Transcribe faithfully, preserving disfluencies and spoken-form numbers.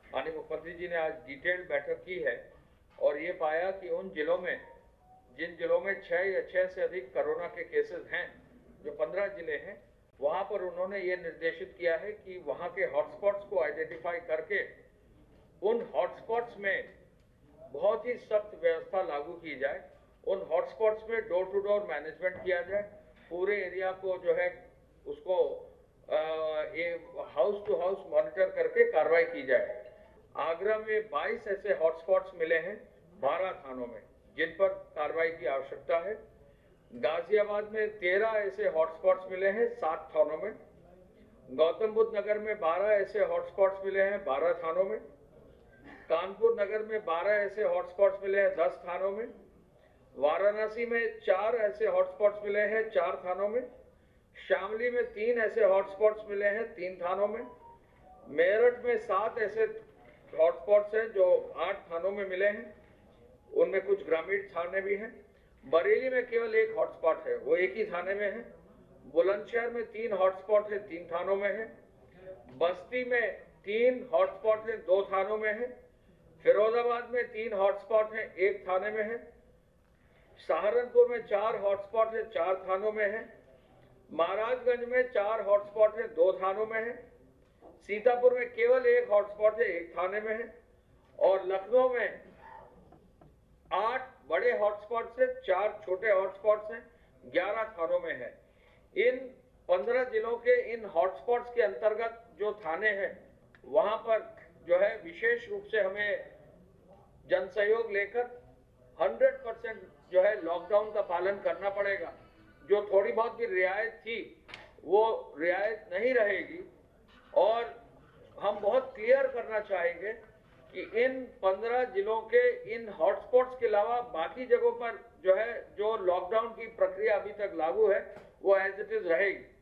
माननीय मुख्यमंत्री जी ने आज डिटेल्ड बैठक की है और ये पाया कि उन जिलों में, जिन जिलों में छह या छह से अधिक कोरोना के केसेस हैं, जो पंद्रह जिले हैं, वहां पर उन्होंने ये निर्देशित किया है कि वहां के हॉटस्पॉट्स को आइडेंटिफाई करके उन हॉटस्पॉट्स में बहुत ही सख्त व्यवस्था लागू की जाए। उन हॉटस्पॉट्स में डोर टू डोर मैनेजमेंट किया जाए, पूरे एरिया को जो है उसको आ, ये हाउस टू हाउस मॉनिटर करके कार्रवाई की जाए। आगरा में बाईस ऐसे हॉटस्पॉट्स मिले हैं बारह थानों में, जिन पर कार्रवाई की आवश्यकता है। गाजियाबाद में तेरह ऐसे हॉटस्पॉट्स मिले हैं सात थानों में। गौतम बुद्ध नगर में बारह ऐसे हॉटस्पॉट्स मिले हैं बारह थानों में। कानपुर नगर में बारह ऐसे हॉटस्पॉट्स मिले हैं दस थानों में। वाराणसी में चार ऐसे हॉटस्पॉट्स मिले हैं चार थानों में। शामली में तीन ऐसे हॉटस्पॉट्स मिले हैं तीन थानों में। मेरठ में सात ऐसे हॉटस्पॉट्स हैं जो आठ थानों में मिले हैं, उनमें कुछ ग्रामीण थाने भी हैं। बरेली में केवल एक हॉटस्पॉट है, वो एक ही थाने में है। बुलंदशहर में तीन हॉटस्पॉट है, तीन थानों में है। बस्ती में तीन हॉटस्पॉट है, दो थानों में है। फिरोजाबाद में तीन हॉटस्पॉट है, एक थाने में है। सहारनपुर में चार हॉटस्पॉट है, चार थानों में है। महाराजगंज में चार हॉटस्पॉट है, दो थानों में है। सीतापुर में केवल एक हॉटस्पॉट है, एक थाने में है। और लखनऊ में आठ बड़े हॉटस्पॉट्स है, चार छोटे हॉटस्पॉट्स हैं, ग्यारह थानों में है। इन पंद्रह जिलों के इन हॉटस्पॉट्स के अंतर्गत जो थाने हैं, वहां पर जो है विशेष रूप से हमें जन सहयोग लेकर सौ परसेंट जो है लॉकडाउन का पालन करना पड़ेगा। जो थोड़ी बहुत भी रियायत थी वो रियायत नहीं रहेगी। और हम बहुत क्लियर करना चाहेंगे कि इन पंद्रह जिलों के इन हॉटस्पॉट्स के अलावा बाकी जगहों पर जो है जो लॉकडाउन की प्रक्रिया अभी तक लागू है वो एज इट इज रहेगी।